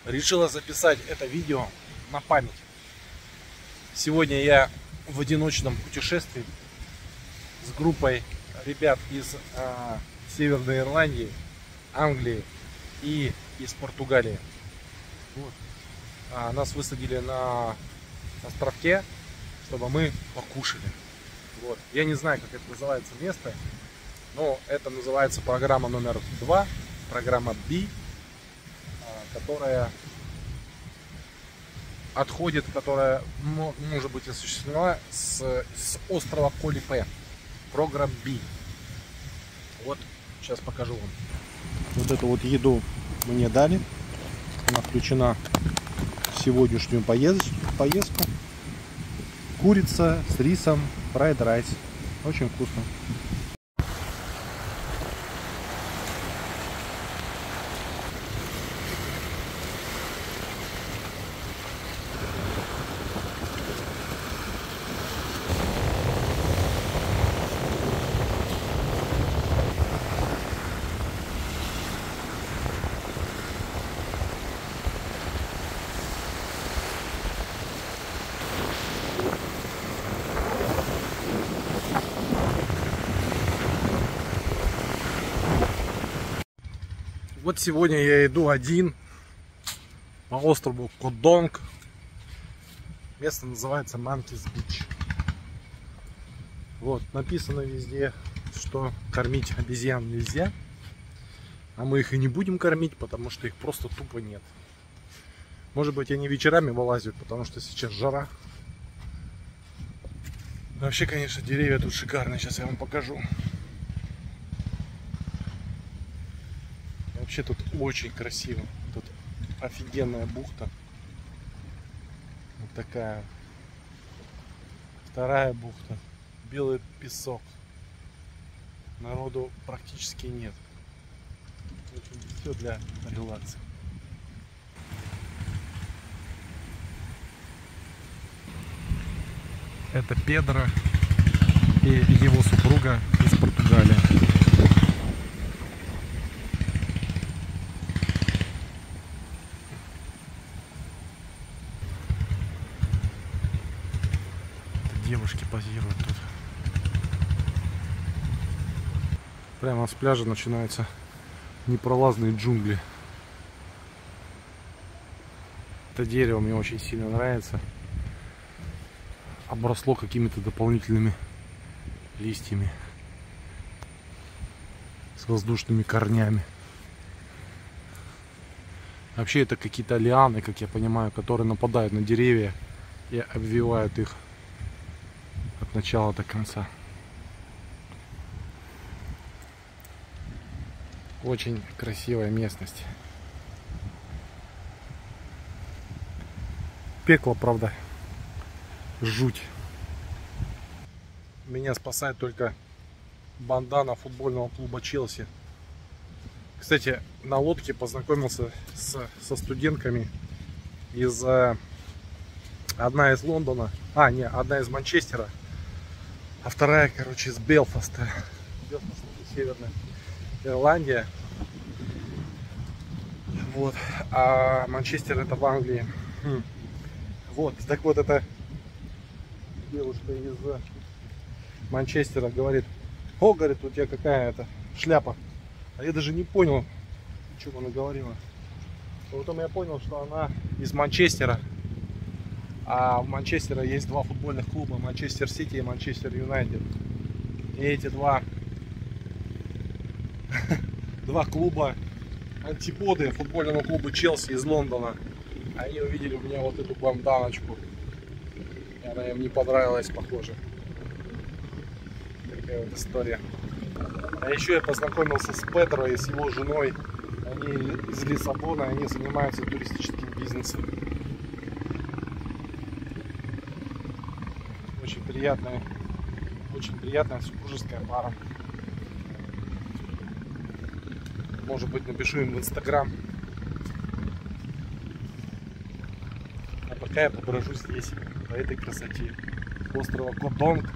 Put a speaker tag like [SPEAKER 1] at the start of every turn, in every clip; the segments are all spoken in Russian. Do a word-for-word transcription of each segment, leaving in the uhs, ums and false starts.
[SPEAKER 1] решила записать это видео на память. Сегодня я в одиночном путешествии с группой ребят из э, Северной Ирландии, Англии и из Португалии. Вот. А, нас высадили на островке, чтобы мы покушали. Вот. Я не знаю, как это называется место, но это называется программа номер два, программа B, которая отходит, которая может быть осуществлена с, с острова Колипе. Программа B. Вот, сейчас покажу вам. Вот эту вот еду мне дали. Она включена в сегодняшнюю поездку. поездку. Курица с рисом, фрайд райс. Очень вкусно. Вот сегодня я иду один по острову Кодонг. Место называется Monkeys Beach. Вот, написано везде, что кормить обезьян нельзя. А мы их и не будем кормить, потому что их просто тупо нет. Может быть, они вечерами вылазят, потому что сейчас жара. Но вообще, конечно, деревья тут шикарные. Сейчас я вам покажу. Вообще тут очень красиво. Тут офигенная бухта. Вот такая. Вторая бухта. Белый песок. Народу практически нет. Все для релакса. Это Педро и его супруга из Португалии. Девушки позируют тут. Прямо с пляжа начинаются непролазные джунгли. Это дерево мне очень сильно нравится. Обросло какими-то дополнительными листьями с воздушными корнями. Вообще это какие-то лианы, как я понимаю, которые нападают на деревья и обвивают их от начала до конца. Очень красивая местность. Пекло, правда. Жуть. Меня спасает только бандана футбольного клуба Челси. Кстати, на лодке познакомился с, со студентками из... Одна из Лондона. А, не, одна из Манчестера. А вторая, короче, из Белфаста. Белфаст, Северная Ирландия. Вот. А Манчестер это в Англии. Хм. Вот. Так вот, эта девушка из Манчестера говорит: о, говорит, у тебя какая-то шляпа. А я даже не понял, о чем она говорила. А потом я понял, что она из Манчестера. А в Манчестере есть два футбольных клуба: Манчестер Сити и Манчестер Юнайтед. И эти два два клуба антиподы футбольному клубу Челси из Лондона. Они увидели у меня вот эту банданочку. И она им не понравилась, похоже. Такая вот история. А еще я познакомился с Педро и с его женой. Они из Лиссабона, они занимаются туристическим бизнесом. Очень приятная, очень приятная супружеская пара. Может быть, напишу им в Инстаграм. А пока я поброжу здесь, по этой красоте. Острова Кодонг.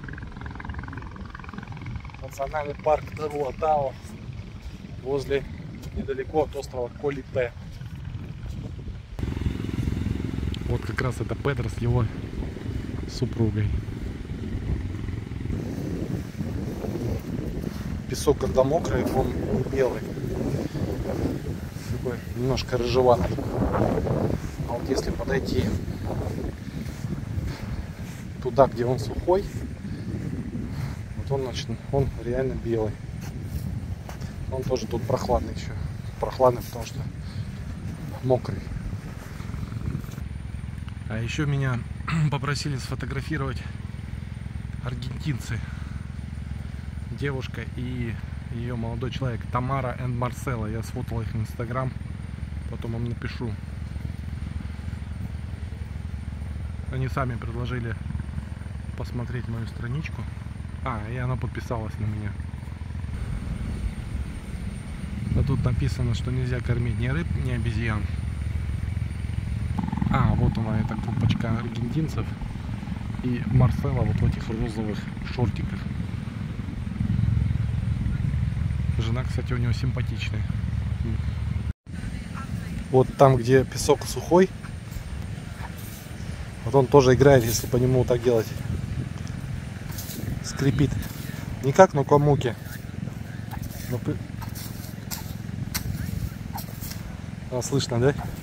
[SPEAKER 1] Национальный парк Таруа-Тао. Возле, недалеко от острова Колипе. Вот как раз это Педро с его супругой. Песок, когда мокрый, он не белый. Такой немножко рыжеватый. А вот если подойти туда, где он сухой, вот он, значит, он реально белый. Он тоже тут прохладный еще. Прохладный, потому что мокрый. А еще меня попросили сфотографировать аргентинцы. Девушка и ее молодой человек, Тамара и Марсело. Я сфотал их в Инстаграм, потом вам напишу. Они сами предложили посмотреть мою страничку. А, и она подписалась на меня. А тут написано, что нельзя кормить ни рыб, ни обезьян. А, вот она, эта группочка аргентинцев. И Марсело вот в этих розовых шортиках. Жена, кстати, у него симпатичная. Вот там, где песок сухой, вот он тоже играет, если по нему так делать. Скрипит. Не как на камуке. Но... А, слышно, да?